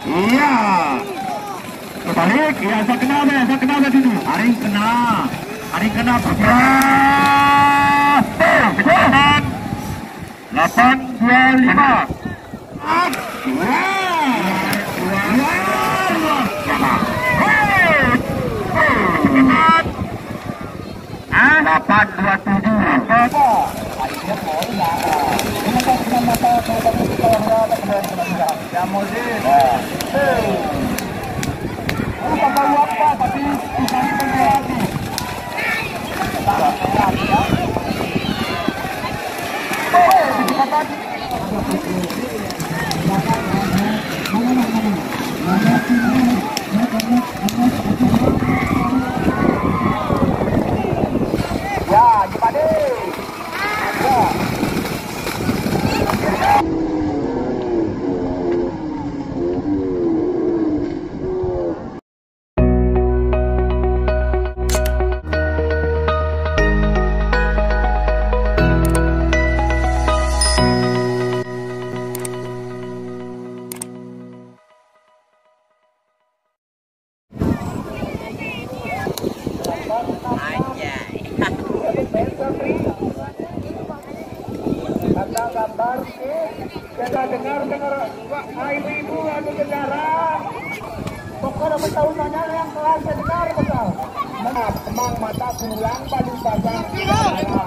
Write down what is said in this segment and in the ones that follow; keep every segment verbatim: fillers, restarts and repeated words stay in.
Iya. Kebalik, ya saya kenal deh, saya kenal deh dulu. Hari kena, hari kena bergerak. Delapan, delapan dua lima. Delapan dua tujuh. Ya, gimana? Gambar kita dengar-dengar ibu anu negara pokoknya bertahunannya yang kelas dengar betul nah emang mata pulang paling pasang negara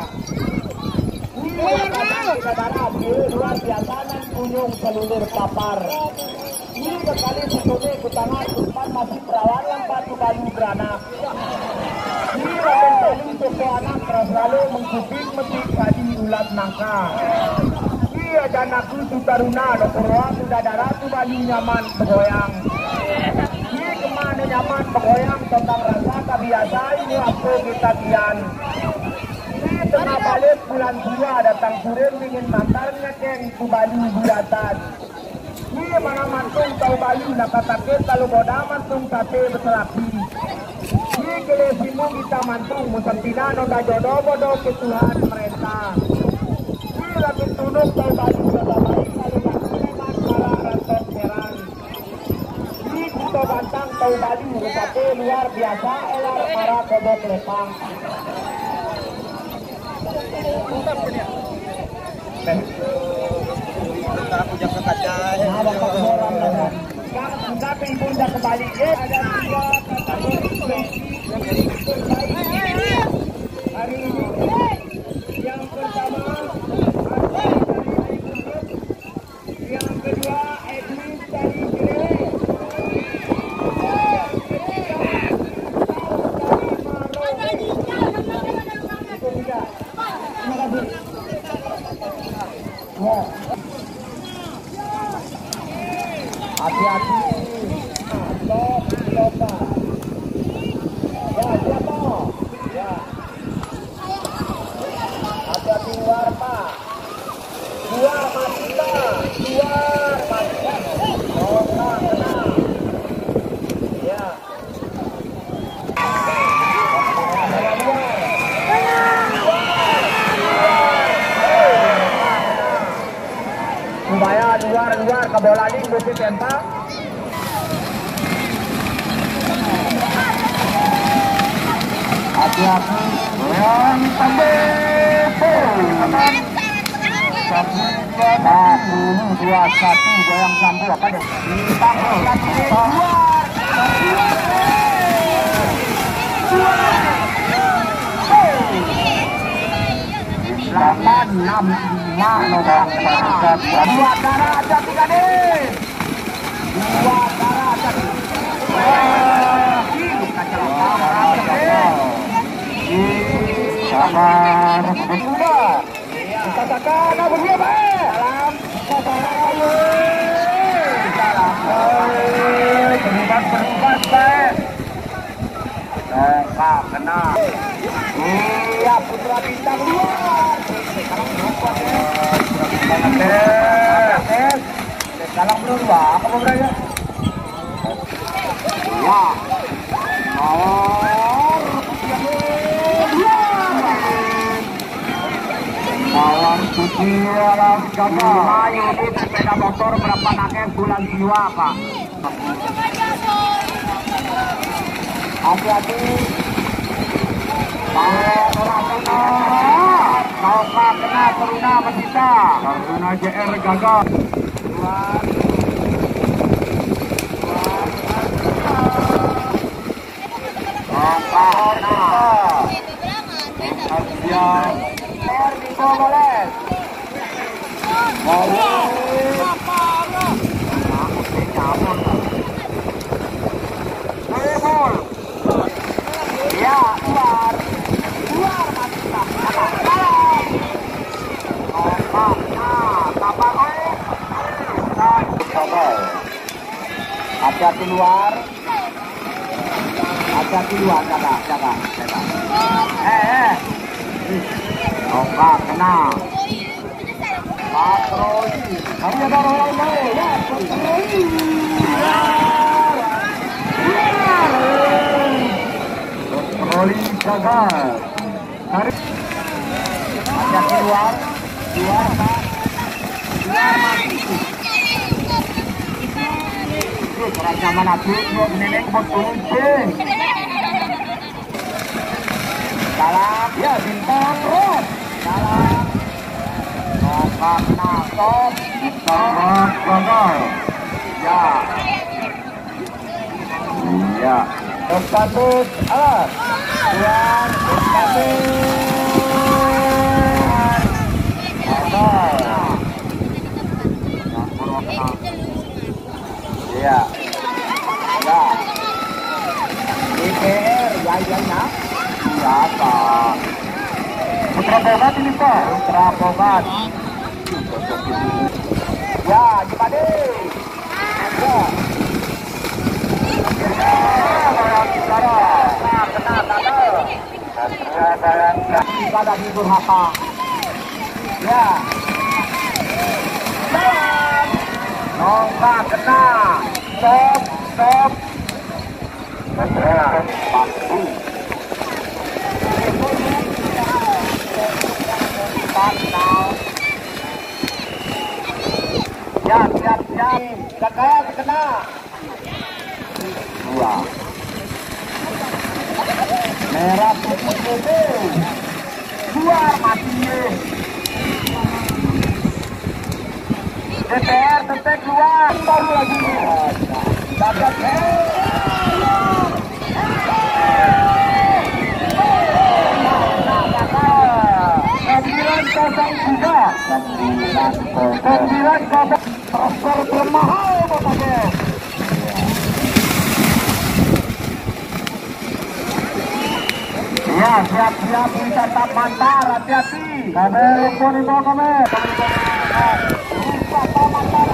ini luar biasa dan kunjung pelulur papar ini sekali sebetulnya kutangan depan masih perawan yang batu bayu beranak ini rakyat paling toko anak terus lalu mengkubing metik tadi ulat nangka dan aku tu taruna dokterwa sudah darah tu bayi nyaman bergoyang ini kemana nyaman bergoyang tentang rasa kebiasa ini aku kita kian ini tengah balik bulan dua datang kurir ingin mantarnya keng tu bayi bulatan ini mana mantung tahu bayi nak katakan kalau boda mantung sate berserapi ini kelesimu kita mantung musantina noda jodoh bodoh ke Tuhan mereka lagi tunuk tahu baju sudah baik kalau yang memang para rantok serang ini kita bantang tahu baju tetapi luar biasa elar para kodok lepang kita punya kaca ada orang lagi jangan sampai ibu dah kembali eh ada tiga kategori hari ini yang pertama yang kedua Edwin dari Gere hati-hati stop coba ya siapa ya hati-hati luar pak luar Masita luar Masita oh nah kena ya Subaya luar luar ke bola ini mesti tembak hati-hati yang sampai satu dua satu goyang sambil apa deh ditangkap lagi delapan enam lima nomor dua darah aja tiga deh dua darah aja sabar sudah katakan apa dia baik dalam sasaran dalam terlibat terlibat baik dongkak kena iya putra bintang luar sekarang berapa deh sekarang berapa apa berapa ya Malam suci alam jaga. Ayo di sepeda motor berapa nakes bulan jiwa pak? Hati-hati. Nongka kena Taruna Masita. Taruna J R gagal. Nongka kena. Ardian. Erdico Moles. Moles. Bebol. Ya, keluar. Keluar Masita. Nongka kena. Kapal oleh. Hati-hati luar. Hati-hati luar, jaga, jaga, jaga. Eh, eh. Nongka kena. Patroli. Kami ada orang lain. Ya, patroli. Patroli gagal. Tarik. Hati-hati luar. Luar, Pak. Luar mati. Kerajaan mana tuh? Nenek betul. Dalam, ya bintang terus. Dalam. Nongka kena stop. Bintang gagal. Ya. Ya. Status alat. Luar. Status. Gagal. Ya. Ya. D P R ya ya ya. Biasa. Putra Bogat ini Pak. Putra Bogat. Ya, Jepade. Ya. Kena, kena, kena. Kita ada di Durhaka. Ya. Dalam. Nongka kena. Stop, stop. Kena. Pasti. Siap, siap, siap. Kakak kena. Dua. Merah putih putih. Luar mati. D P R tetek luar. Baru lagi. Dapat. Sembilan kosong tiga. Sembilan kosong. Transfer termahal Bapak. Ya, siap-siap tetap mantar, hati-hati. Kami lumpur itu kami. Wisata mantar.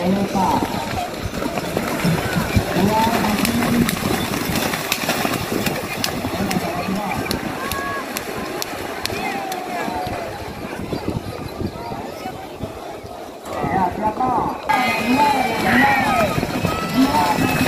lupa. Dua masih. Ya, siapa? Dua, dua,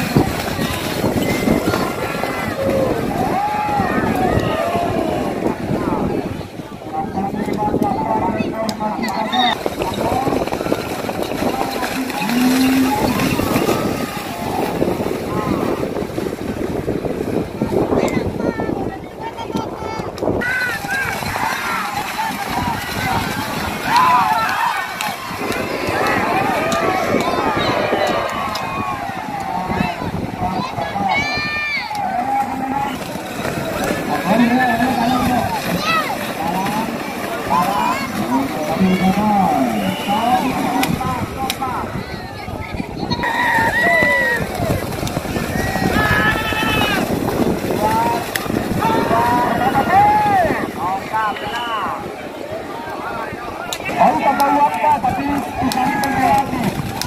Baru tak tahu apa, tapi bisa dipengaruhi.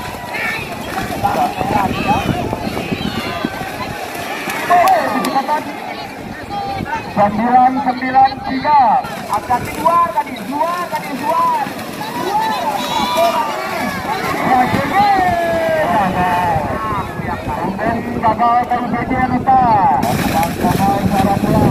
Sembilan sembilan tiga. Ada dua tadi, dua tadi dua. Kemudian gagal dari bagian kita. Gagal cara pulang.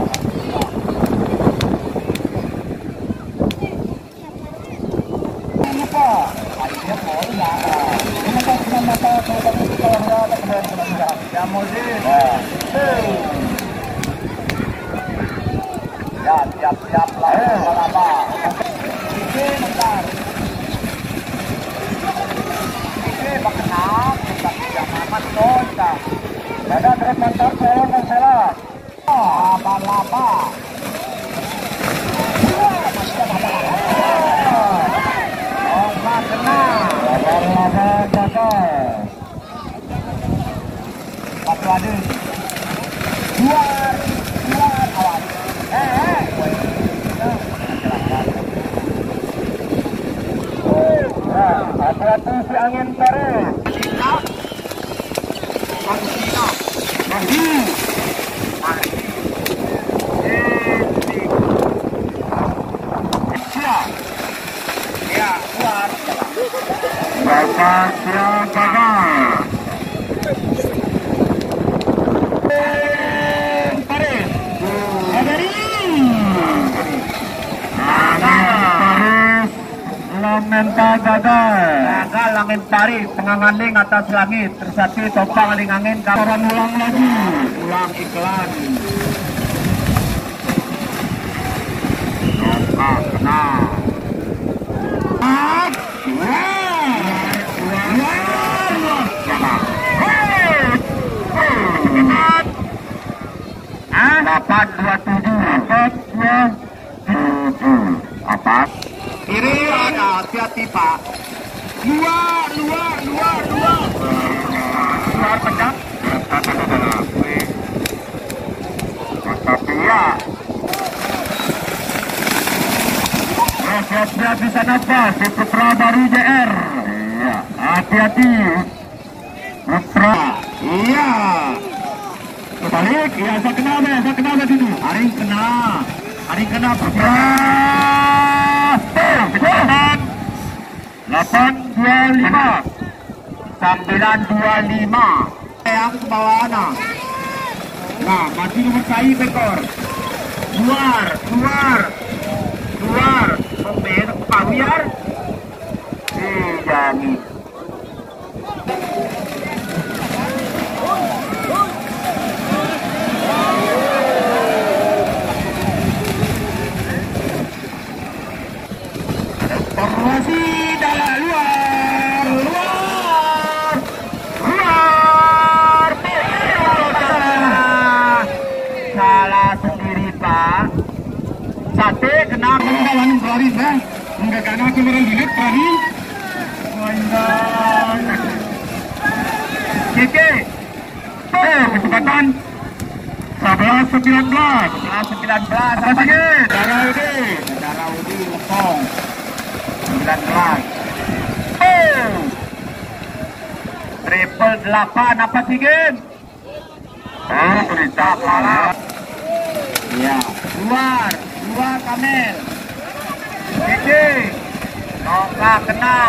Ya, siap-siap lah. Apa? Oke, bentar. Oke, bakal kita tidak aman kita. Ada terus bentar saya dan saya. Apa-apa. Oh, nggak kena. Laba-laba gagal. Satu ada. Dua, dua awas. Eh, eh. Hati-hati si angin tarik. Mari. Mari. Ya, keluar. Bapak siap gagal. Lamenta gagal. Gagal langit pari, penganganing atas langit. Tersati topang aling angin. Kapan ulang lagi. Ulang iklan. Nongka kena. Ah, delapan dua tujuh. Apa? Kiri ada, hati-hati Pak. Luar, luar, luar, luar. Luar pencak. Tapi ya. Siap-siap bisa nafas. Si Putra baru J R. Iya. Hati-hati. Putra. Iya. Kebalik. Iya, saya kena deh. Saya kena deh dulu. Hari kena. Hari kena Putra. delapan dua lima sembilan dua lima yang ke bawah nah masih nomor saya bekor luar luar luar open pawiyar dijani formasi dalam luar luar luar salah sendiri Pak. Sate kena kawan Floris ya enggak kena aku merenggilit tadi mainan Keke eh kecepatan sebelas sembilan belas sebelas sembilan belas apa lagi darah Udi darah Udi lepong sembilan belas. Oh. delapan apa sih Gen? Oh, berita malam. Iya, luar, luar Kamel. Oke, nongkrong kena.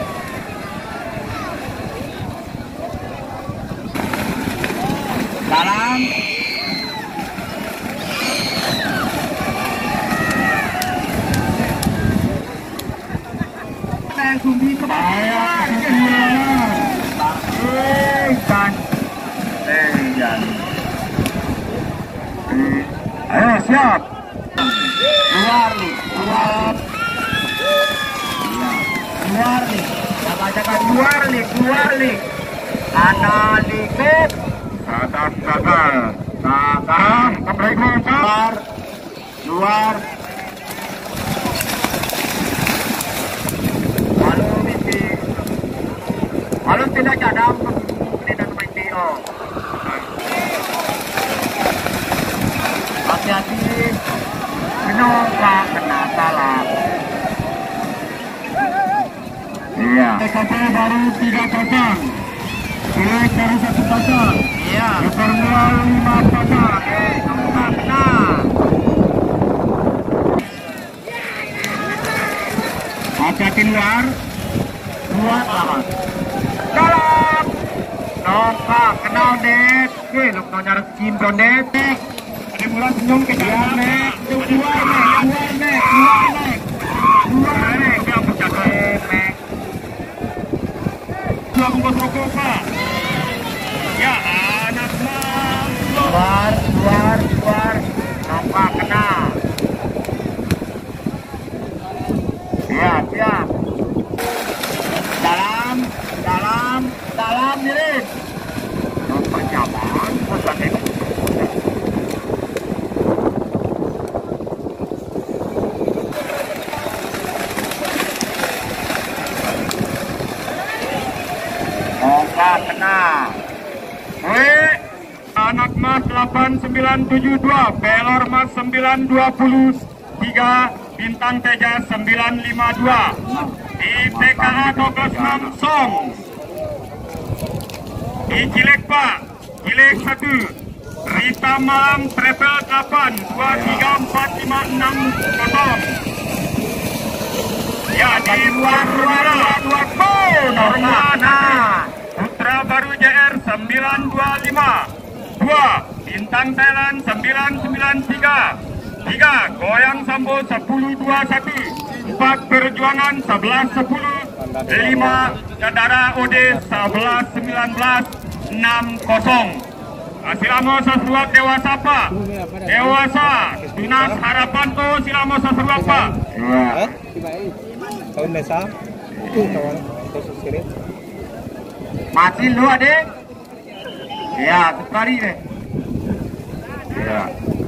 Dalam. Saya sumbi ke bawah. Eh, kan. Eh, jangan. Ayo siap. Keluar nih, keluar. Keluar nih. Jaga-jaga keluar nih, keluar nih. Analitik. Atas gagal. Sekarang kembali keluar. Keluar. Lalu misi. Lalu tidak cadang. Ini dan main Tio. Hati-hati, kenapa kena salah. Iya. T K P baru tiga pasang, Pilek baru satu pasang. Iya. Formula lima pasang. Oke, kenapa kena? Hati-hati luar, luar lawan. Dalam, nongkak kena net. Oke, lu kena nyaris cincon net. Mulai senyum ke dalam nek, keluar nek, keluar nek, keluar nek, keluar nek, yang pecah nek. Dua bungkus rokok pak. Ya anak mas. Keluar, keluar, keluar, nampak kena. Siap, siap. Dalam, dalam, dalam diri. Nampak nyaman, pusat ini. Kena. Weh, anak mas delapan sembilan tujuh dua, pelor mas sembilan dua tiga, bintang teja sembilan lima dua, di T K A dua belas enam Song, di Cilek Pak, Cilek satu, Rita Malam Travel delapan, dua tiga empat lima enam kosong. Ya, di luar luar luar pun Normana. Putra Baru J R sembilan dua lima, dua Bintang Thailand sembilan sembilan tiga, tiga Goyang Sambo sepuluh dua satu, empat Perjuangan sebelas sepuluh, lima Jadara O D sebelas sembilan belas, enam kosong. Silamo Sasruak Dewasa Pak, Dewasa Tunas Harapan to Silamo Sasruak Pak. Tahun desa itu kawan khusus sirit. Masih lu adik? Ya, sekali deh. Ya.